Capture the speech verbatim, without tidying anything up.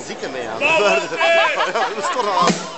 zieke mee aan. Ja, dat is toch al.